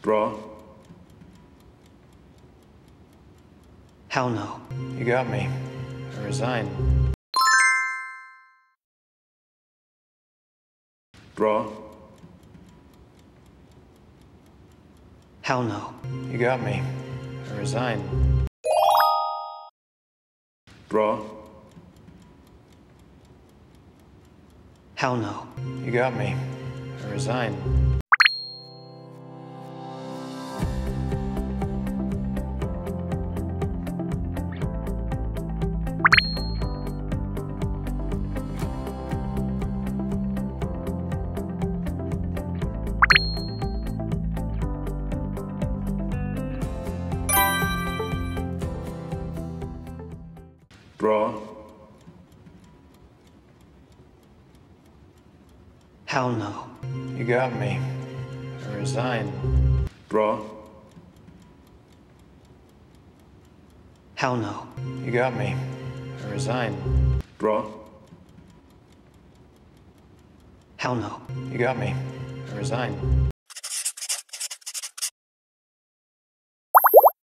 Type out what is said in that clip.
Draw. Hell no. You got me. I resign. Draw. Hell no. You got me. I resign. Draw. Hell no. You got me. I resign. Draw. Hell no. You got me. I resign. Draw. Hell no. You got me. I resign. Draw. Hell no. You got me. I resign.